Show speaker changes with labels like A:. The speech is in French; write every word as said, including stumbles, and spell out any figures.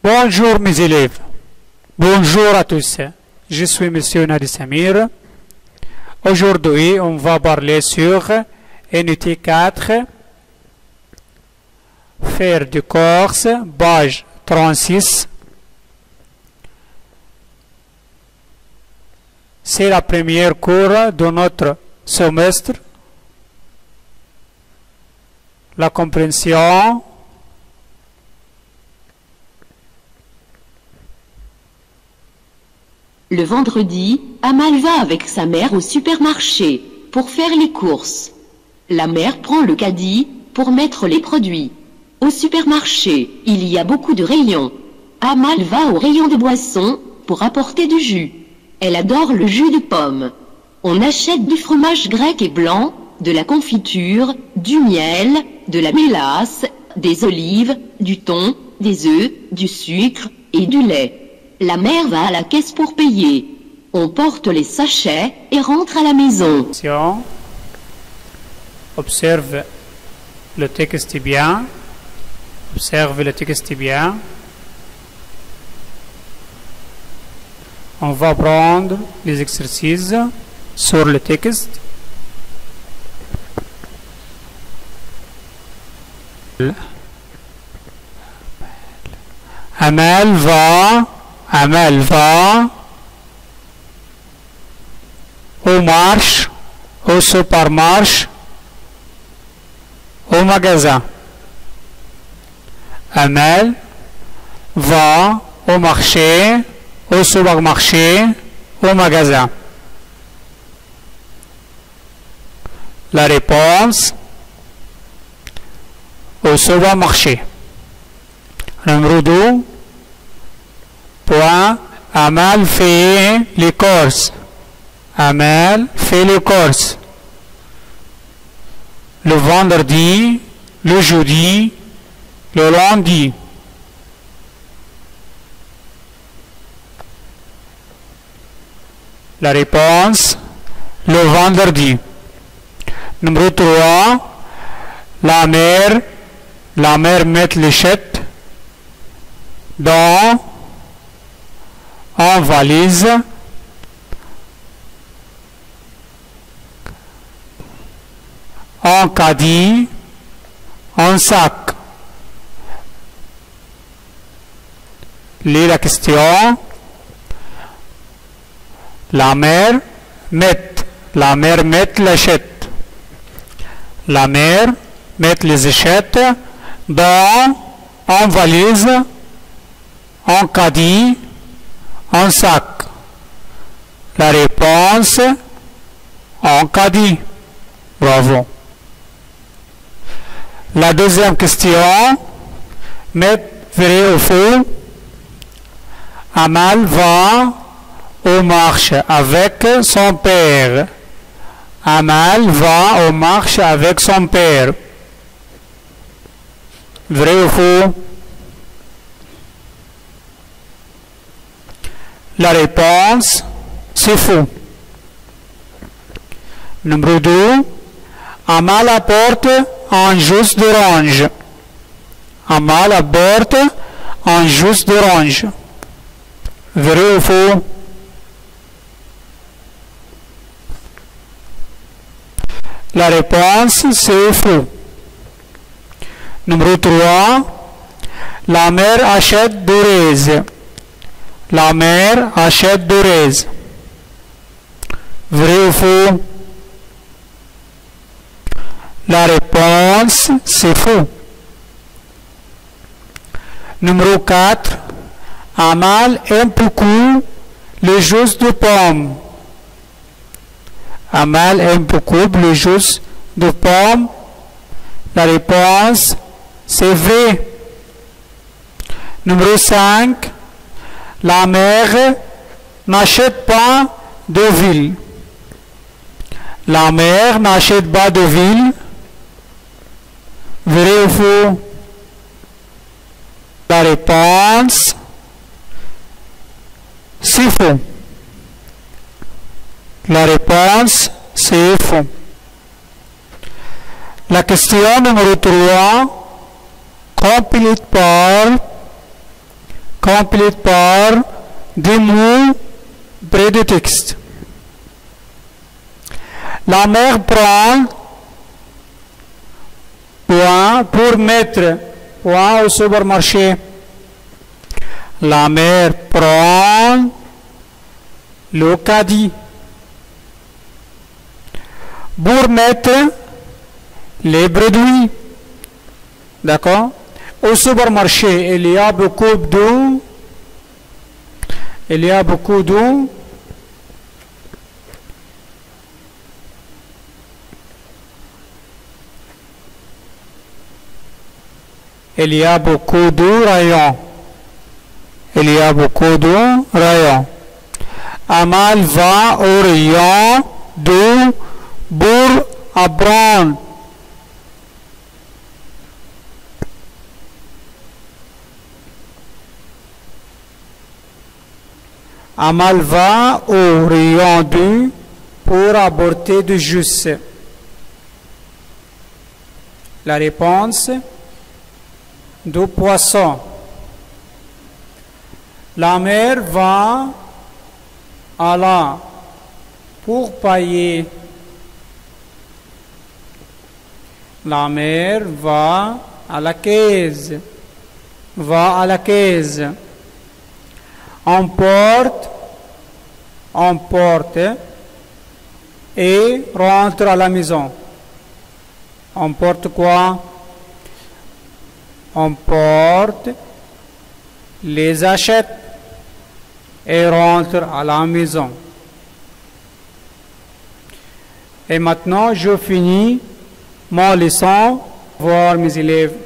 A: Bonjour mes élèves, bonjour à tous, je suis Monsieur Nadi Samir. Aujourd'hui, on va parler sur Unité quatre, faire du Corse, page trente-six. C'est la première cours de notre semestre. La compréhension.
B: Le vendredi, Amal va avec sa mère au supermarché pour faire les courses. La mère prend le caddie pour mettre les produits. Au supermarché, il y a beaucoup de rayons. Amal va au rayon de boissons pour apporter du jus. Elle adore le jus de pomme. On achète du fromage grec et blanc, de la confiture, du miel, de la mélasse, des olives, du thon, des œufs, du sucre et du lait. La mère va à la caisse pour payer. On porte les sachets et rentre à la maison.
A: Observe le texte bien. Observe le texte bien. On va prendre les exercices sur le texte. Amal va Amal va au marché, au supermarché, au magasin. Amal va au marché, au supermarché, au magasin. La réponse, au supermarché. Numéro deux. Point. Amal fait les courses. Amal fait les courses. Le vendredi, le jeudi, le lundi. La réponse, le vendredi. Numéro trois. La mère, la mère met les chèques dans en valise, en caddie, en sac. Lis la question. La mère met, la mère met l'échette. La mère met les échettes dans en valise, en caddie, en sac. La réponse, en caddie. Bravo. La deuxième question, mettre vrai ou faux. Amal va au marché avec son père. Amal va au marché avec son père. Vrai ou faux? La réponse, c'est faux. Numéro deux. Amal apporte un jus d'orange. Amal apporte un jus d'orange. Vrai ou faux? La réponse, c'est faux. Numéro trois. La mère achète du riz. La mère achète du riz. Vrai ou faux? La réponse, c'est faux. Numéro quatre. Amal aime beaucoup le jus de pomme. Amal aime beaucoup le jus de pomme. La réponse, c'est vrai. Numéro cinq. La mère n'achète pas de ville. La mère n'achète pas de ville. Vrai ou faux? La réponse, c'est faux. La réponse, c'est faux. La question numéro trois, complète par complète par des mots près du texte. La mère prend point pour mettre point au supermarché. La mère prend le caddie pour mettre les produits. D'accord? Au supermarché, il y a beaucoup d'eau. Il y a beaucoup d'eau. Il y a beaucoup de rayons. Il y a beaucoup de rayons. Amal va au rayon de pour apprendre. Amal va au rayon de pour apporter du jus. La réponse: du poisson. La mère va à la pour payer. La mère va à la caisse. Va à la caisse. On porte, on porte et rentre à la maison. On porte quoi? On porte, les achète et rentre à la maison. Et maintenant, je finis mon leçon. Voir mes élèves.